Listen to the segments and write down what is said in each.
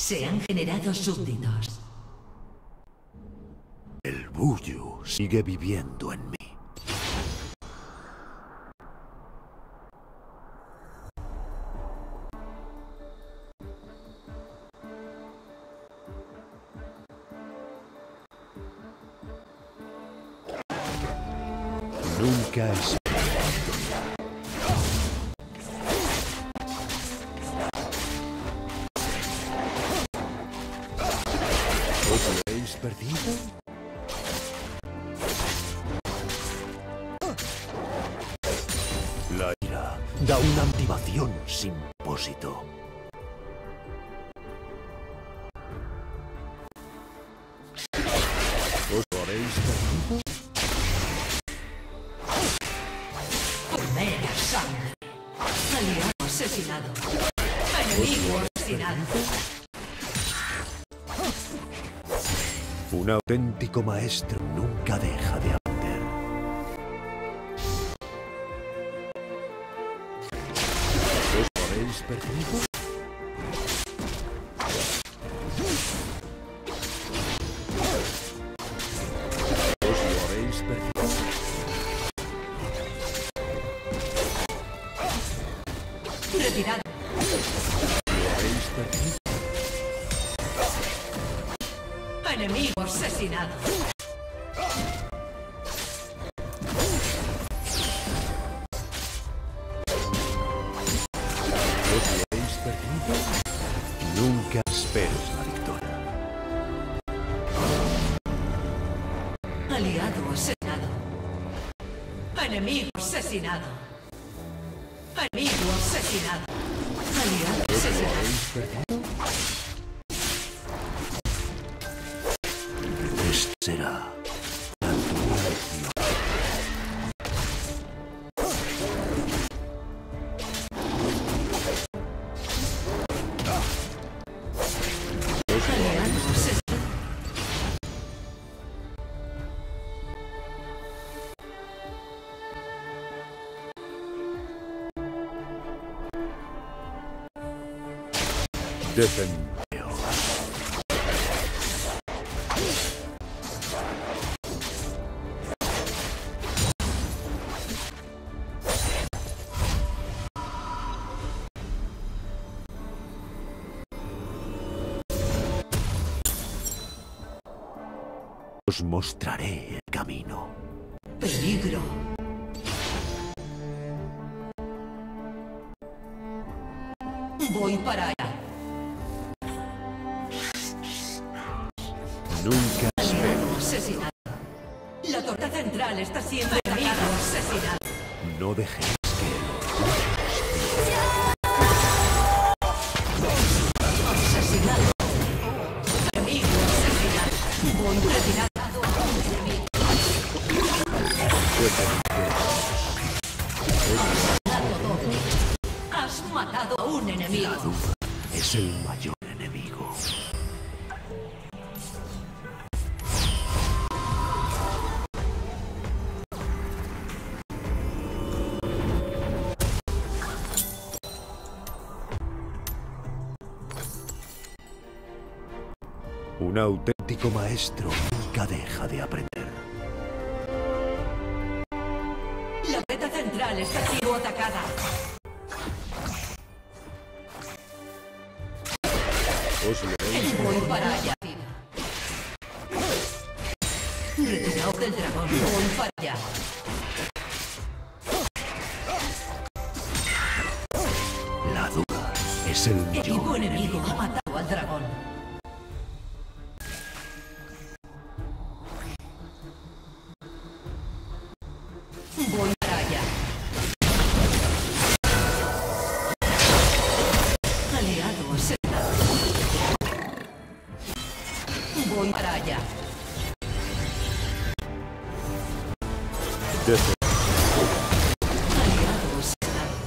Se han generado súbditos. El Buyu sigue viviendo en mí. Nunca es... ¿Os lo habéis perdido? La ira da una activación sin propósito. ¿Os lo habéis perdido? Primera sangre. Aliado asesinado. Enemigo asesinado. Un auténtico maestro nunca deja de aprender. ¿Os lo habéis perdido? ¿Os lo habéis perdido? Retirado. ¿Lo habéis perdido? Enemigo asesinado. ¿Os lo habéis perdido? Nunca esperes la victoria. Aliado asesinado. Enemigo asesinado. Enemigo asesinado. Aliado ¿Os lo asesinado. habéis perdido? Esta será la dura lección. Aliado asesinado. Defendeos. Os mostraré el camino. Peligro. Voy para allá. Nunca espero. Aliado asesinado. La torre central está siendo enemigo asesinado. No dejéis que el orgullo Asesinado. Enemigo asesinado. Voy retirado a un enemigo. Asesinato doble. Has matado a un enemigo. La duda es el mayor enemigo. Un auténtico maestro nunca deja de aprender. La beta central está siendo atacada. Os lo habéis Voy para allá. Retiraos del dragón. Voy para allá. La duda es el Equipo mayor enemigo enemigo. ha matado al dragón. Voy para allá. Aliado asesinado. Voy para allá. Defe- Aliado asesinado.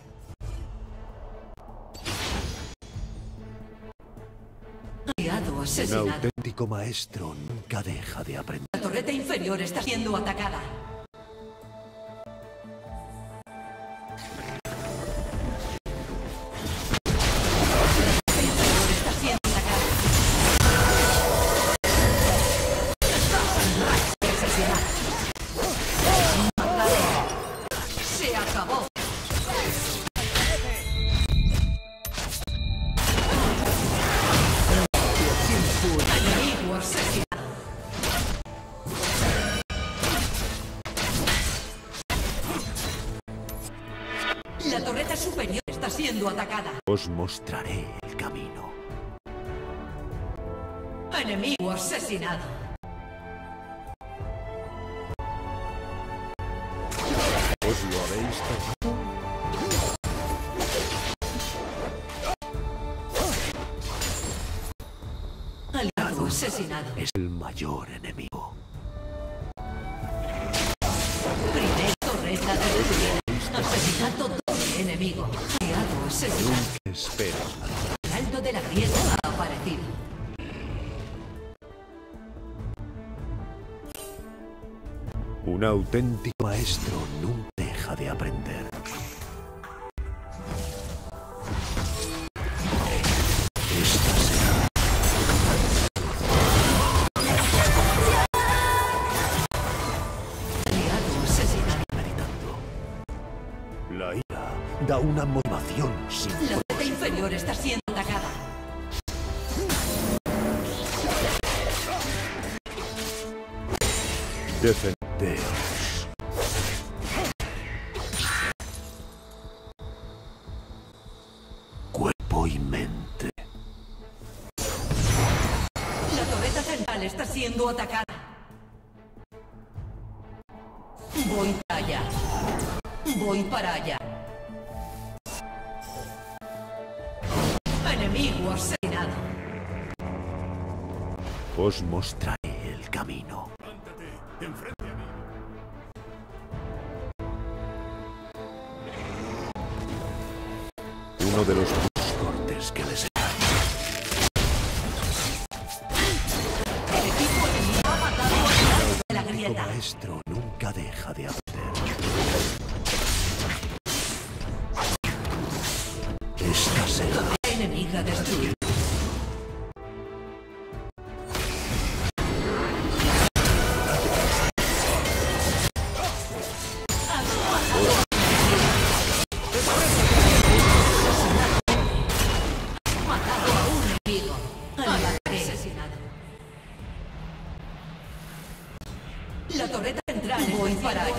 Aliado Un asesinado. auténtico maestro nunca deja de aprender. La torreta inferior está siendo atacada. La torreta inferior está siendo atacada. siendo atacada. Os mostraré el camino. Enemigo asesinado. ¿Os lo habéis tocado? Aliado asesinado. Es el mayor enemigo. Primer torreta destruida. Asesinato doble enemigo. Aliado asesinado. Nunca esperes la victoria. Heraldo de la grieta ha aparecido. Un auténtico maestro nunca deja de aprender. Esta será. Aliado asesinado. Meditando. La ira da una motivación sin La parte inferior está siendo atacada. defenderos. Cuerpo y mente. La torreta central está siendo atacada. Voy para allá. Voy para allá. Enemigo asesinado. Os mostraré el camino. Uno de los más cortes que les El equipo enemigo ha matado al Heraldo de la El grieta. maestro nunca deja de aprender. Esta será. Enemiga destruida. Matado a un enemigo. Asesinado. La torreta central. Voy para allá.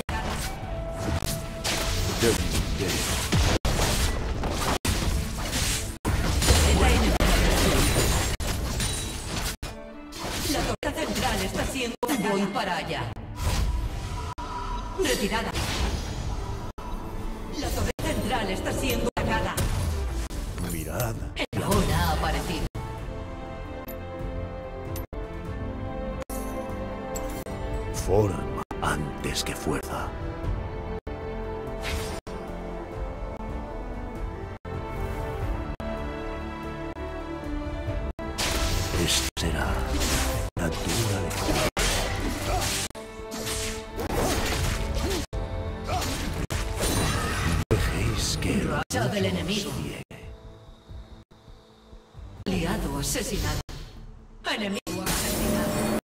La torreta central está siendo... Voy para allá. Retirada. La torreta central está siendo atacada. Mirad. El dragón ha aparecido. Forma antes que fuerza. Esta será la dura lección. Dejéis que el Racha del enemigo. llegue. Aliado asesinado. Enemigo asesinado.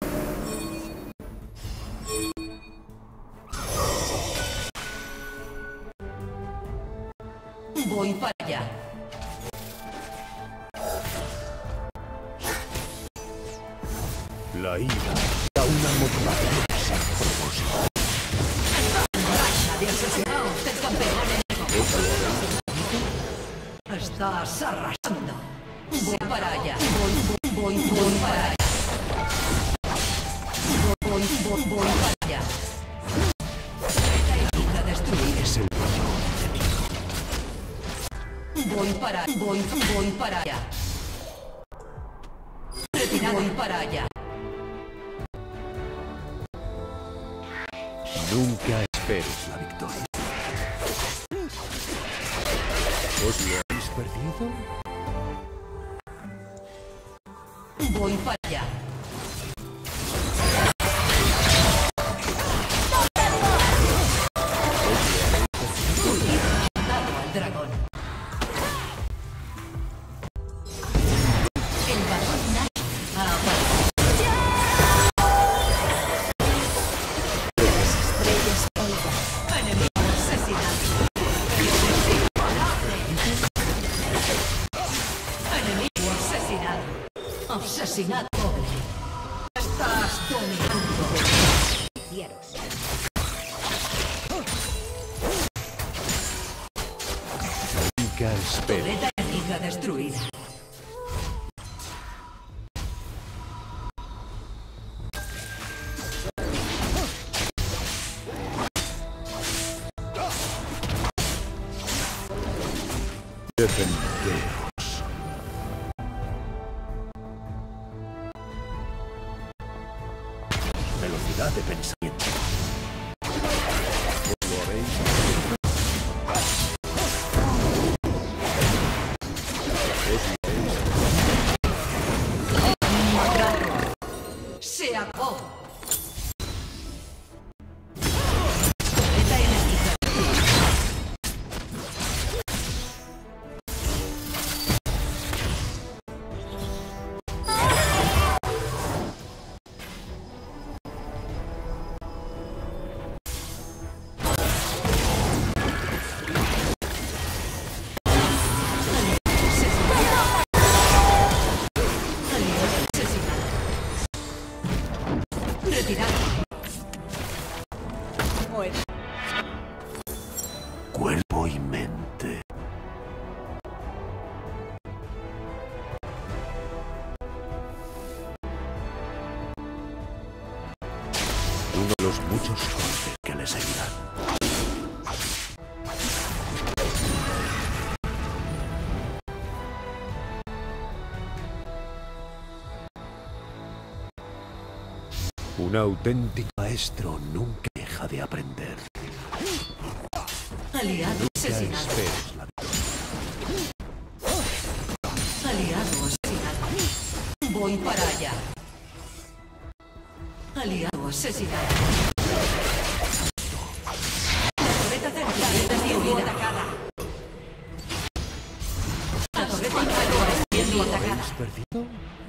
Voy para allá. La ira da una motivación sin propósito. Racha de asesinado. Usted campeón enemigo. Estás arrasando. Voy para allá. Voy para allá. Voy para allá. Enemiga destruida. Es el mayor enemigo. Voy para allá. Retirado. Voy para allá. Nunca esperes la victoria. ¿Os lo habéis perdido? Voy para allá. Matado al dragón. El varón Nash ha aparecido. Enemigo asesinado. Enemigo asesinado. Asesinato doble. Estás dominando. Cielos. Nunca Nunca esperes. Torreta enemiga destruida. Defendeos. Velocidad de pensamiento. ¿Lo haréis? Se acabó. Torreta enemiga. Retirado. Muere. Cuerpo y mente. Uno de los muchos cortes que le seguirán. Un auténtico maestro nunca deja de aprender. Aliado Nunca asesinado. esperes la Aliado asesinado. Voy para allá. Aliado asesinado. La torreta central está siendo atacada. La torreta inferior está siendo atacada. ¿Habéis perdido?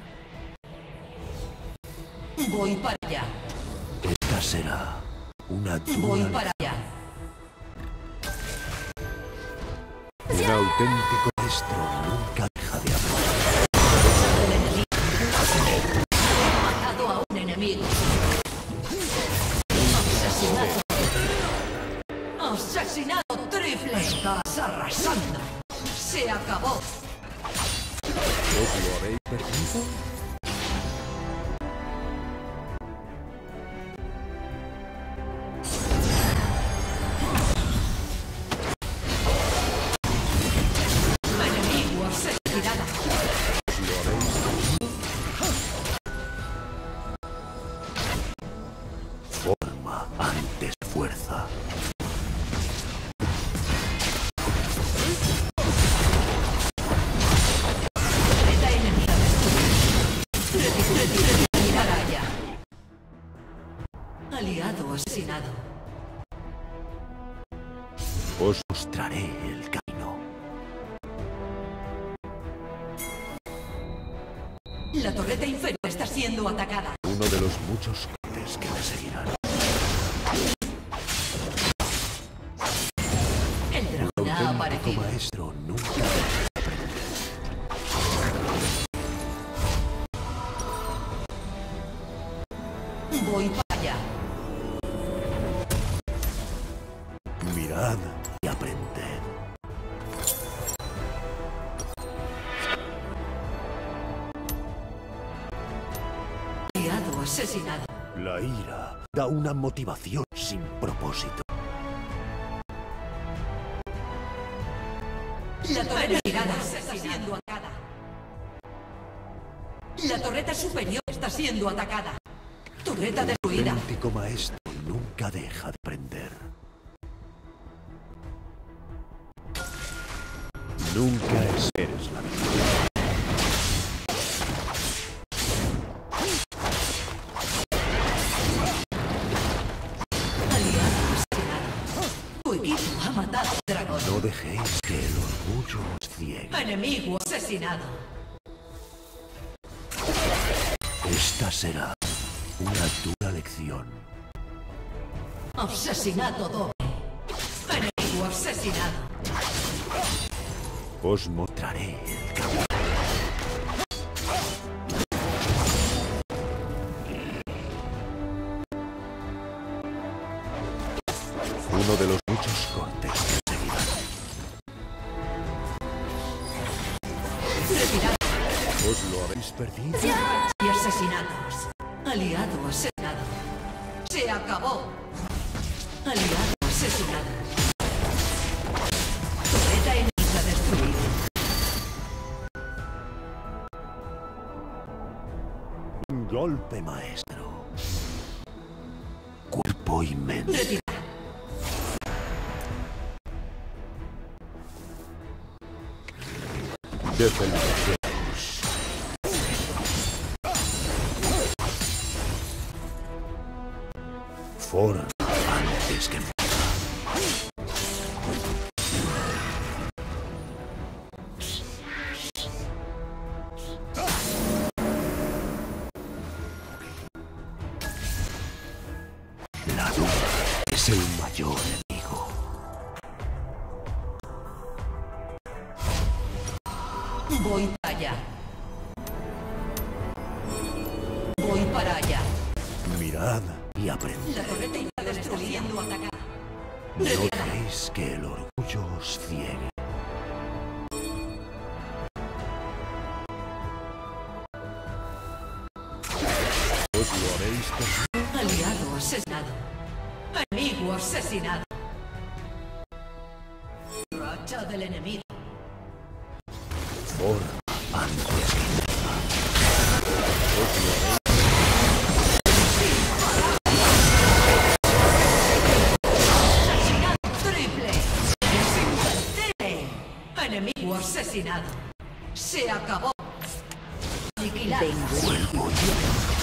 Voy para allá. Esta será una Voy dura. para allá. Un auténtico maestro nunca deja de aprender. El enemigo. Ha matado a un enemigo. Asesinado. Asesinado triple. Estás arrasando. Se acabó. ¿Os lo habéis perdido? Enemigo asesinado. ¿Os lo habéis perdido? Forma antes fuerza. Torreta enemiga destruida. Para allá. Aliado asesinado. Os mostraré el camino. La torreta inferior está siendo atacada. Uno de los muchos cortes que me seguirán. El Un dragón ha auténtico aparecido. maestro nunca deja de aprender. Voy para allá. Mirad y aprended. Aliado asesinado. La ira da una motivación sin propósito. La torreta tirada está siendo atacada. La torreta superior está siendo atacada. Torreta Un destruida. auténtico maestro nunca deja de aprender. Nunca esperes la victoria. Aliado asesinado. Tu equipo ha matado al dragón. No dejéis que el orgullo os ciegue. Enemigo asesinado. Esta será una dura lección. Asesinato doble. Enemigo asesinado. Os mostraré el camino. Uno de los muchos cortes que seguirán. ¿Os lo habéis perdido? Y asesinatos. Aliado asesinado. Se acabó. Aliado asesinado. Torreta enemiga destruida. Golpe maestro. Cuerpo inmenso. Retira. Defendeos. Forma antes que la duda es el mayor enemigo. Voy para allá. Voy para allá. Mirad y aprended. La torreta está destruyendo atacar. No deréis que el orgullo os ciegue. ¿Os lo habéis perdido? Aliado asesinado. Enemigo asesinado. Racha del enemigo. Forma antes que os lo habéis Triple. Es invencible. Enemigo asesinado. Se acabó. Aniquilado. vuelvo yo.